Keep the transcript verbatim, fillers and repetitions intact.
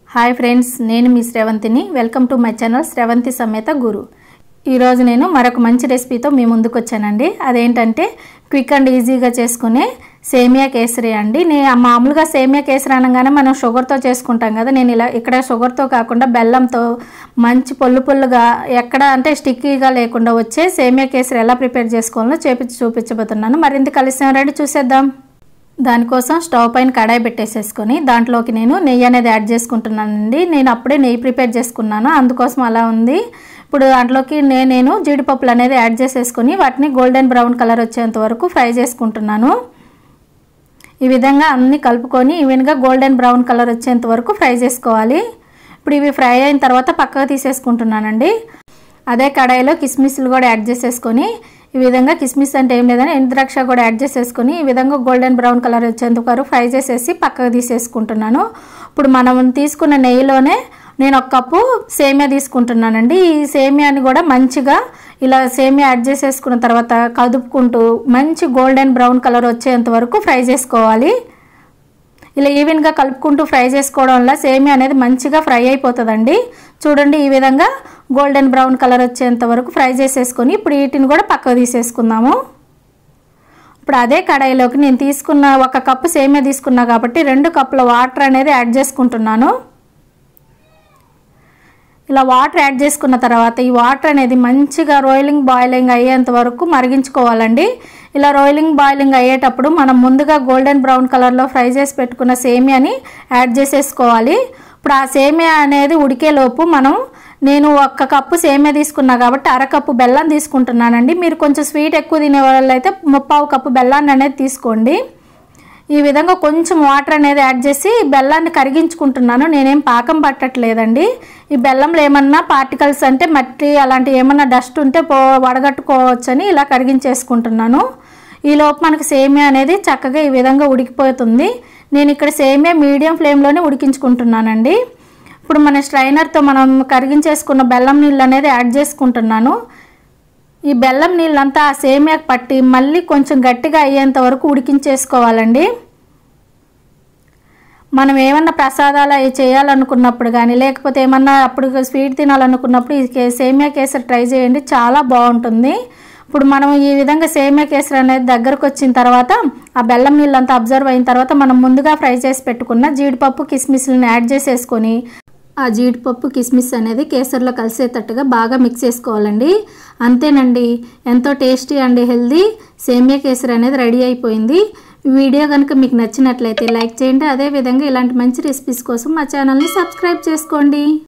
हाय friends నేను మీ శ్రవంతిని welcome to my channel Sravanthi సమేత గురు। ఈ రోజు నేను మరొక మంచి రెసిపీతో మీ ముందుకు వచ్చానండి। అదేంటంటే క్విక్ అండ్ ఈజీగా చేసుకునే సేమియా కేసరి అండి। నేను మామూలుగా సేమియా కేసరి అనగానే మనం షుగర్ తో చేసుకుంటాం కదా। నేను ఇలా ఇక్కడ షుగర్ తో కాకుండా బెల్లంతో మంచి పొల్లు పొల్లుగా ఎక్కడ అంటే స్టిక్కీగా లేకుండా వచ్చే సేమియా కేసరి ఎలా ప్రిపేర్ చేసుకోవాలో చేపించి చూపించబోతున్నాను। మరింత కలిసి రండి చూసేద్దాం। దాని కోసం స్టవ్ పైన కడాయి పెట్టేసేసుకొని దాంట్లోకి నేను నెయ్యి అనేది యాడ్ చేసుకుంటున్నానండి। నేను అప్పుడే నెయ్యి ప్రిపేర్ చేసుకున్నాను, అందుకోసం అలా ఉంది। ఇప్పుడు దాంట్లోకి నేను జీడిపప్పులు అనేది యాడ్ చేసేసుకొని వాటిని గోల్డెన్ బ్రౌన్ కలర్ వచ్చేంత వరకు ఫ్రై చేసుకుంటున్నాను। ఈ విధంగా అన్ని కలుపుకొని ఈవెన్గా గోల్డెన్ బ్రౌన్ కలర్ వచ్చేంత వరకు ఫ్రై చేసుకోవాలి। ఇప్పుడు ఇవి ఫ్రై అయిన తర్వాత పక్కకు తీసేసుకుంటున్నానండి। అదే కడాయిలో కిస్మిస్లు కూడా యాడ్ చేసేసుకొని ఈ విధంగా కిస్మిస్ అంటే ఏం లేదని ఎండుద్రాక్ష కూడా యాడ్ చేసేసుకొని ఈ విధంగా గోల్డెన్ బ్రౌన్ కలర్ వచ్చేంత వరకు ఫ్రై చేసేసి పక్కకు తీసేసుకుంటున్నాను। ఇప్పుడు మనం తీసుకున్న నెయ్యిలోనే నేను ఒక కప్పు సేమియా తీసుకుంటున్నానండి। ఈ సేమియాని కూడా మంచిగా ఇలా సేమియా యాడ్ చేసేసుకున్న తర్వాత కదుపుకుంటూ మంచి గోల్డెన్ బ్రౌన్ కలర్ వచ్చేంత వరకు ఫ్రై చేసుకోవాలి। ఇలా ఈవెన్గా కలుపుకుంటూ ఫ్రై చేసుకోవడం వల్ల సేమియా అనేది మంచిగా ఫ్రై అయిపోతుందండి। చూడండి ఈ విధంగా గోల్డెన్ బ్రౌన్ కలర్ వచ్చేంత వరకు ఫ్రై చేసేసుకొని ఇప్పుడు వీటిని కూడా పక్కకు తీసేసుకుందాము। ఇప్పుడు అదే కడాయిలోకి నేను తీసుకున్న ఒక కప్పు సేమియా తీసుకున్నా కాబట్టి రెండు కప్పుల వాటర్ అనేది యాడ్ చేసుకుంటున్నాను। ఇలా వాటర్ యాడ్ చేసుకున్న తర్వాత ఈ వాటర్ అనేది మంచిగా రోయిలింగ్ బాయిలింగ్ అయ్యేంత వరకు మరిగించుకోవాలండి। ఇలా రోయిలింగ్ బాయిలింగ్ అయ్యేటప్పుడు మనం ముందుగా గోల్డెన్ బ్రౌన్ కలర్లో ఫ్రై చేసి పెట్టుకున్న సేమియాని యాడ్ చేసేసుకోవాలి। ఇప్పుడు ఆ సేమియా అనేది ఉడికేలోపు మనం నేను ఒక్క కప్పు సేమియా తీసుకున్నా కాబట్టి అరకప్పు బెల్లం తీసుకుంటున్నానండి। మీరు కొంచెం స్వీట్ ఎక్కువ తినే వాళ్ళైతే ముప్పావు కప్పు బెల్లాన్ని అనేది తీసుకోండి। ఈ విధంగా కొంచెం వాటర్ అనేది యాడ్ చేసి బెల్లాన్ని కరిగించుకుంటున్నాను, నేనేం పాకం పట్టట్లేదండి। ఈ బెల్లంలో ఏమన్నా పార్టికల్స్ అంటే మట్టి అలాంటి ఏమన్నా డస్ట్ ఉంటే పో వడగట్టుకోవచ్చని ఇలా కరిగించేసుకుంటున్నాను। ఈలోపు మనకు సేమియా అనేది చక్కగా ఈ విధంగా ఉడికిపోతుంది। నేను ఇక్కడ సేమియా మీడియం ఫ్లేమ్లోనే ఉడికించుకుంటున్నానండి। ఇప్పుడు మన స్ట్రైనర్తో మనం కరిగించేసుకున్న బెల్లం నీళ్ళు అనేది యాడ్ చేసుకుంటున్నాను। ఈ బెల్లం నీళ్ళంతా ఆ సేమియాకి పట్టి మళ్ళీ కొంచెం గట్టిగా అయ్యేంత వరకు ఉడికించేసుకోవాలండి। మనం ఏమన్నా ప్రసాదాలు అవి చేయాలనుకున్నప్పుడు కానీ లేకపోతే ఏమన్నా అప్పుడు స్వీట్ తినాలనుకున్నప్పుడు ఈ సేమియా కేసరి ట్రై చేయండి, చాలా బాగుంటుంది। ఇప్పుడు మనం ఈ విధంగా సేమియా కేసరి అనేది దగ్గరకు వచ్చిన తర్వాత ఆ బెల్లం నీళ్ళంతా అబ్జర్వ్ అయిన తర్వాత మనం ముందుగా ఫ్రై చేసి పెట్టుకున్న జీడిపప్పు కిస్మిస్లను యాడ్ చేసేసుకొని ఆ జీడిపప్పు కిస్మిస్ అనేది కేసరిలో కలిసేటట్టుగా బాగా మిక్స్ చేసుకోవాలండి। అంతేనండి, ఎంతో టేస్టీ అండ్ హెల్దీ సేమియా కేసరి అనేది రెడీ అయిపోయింది। వీడియో కనుక మీకు నచ్చినట్లయితే లైక్ చేయండి, అదేవిధంగా ఇలాంటి మంచి రెసిపీస్ కోసం మా ఛానల్ని సబ్స్క్రైబ్ చేసుకోండి।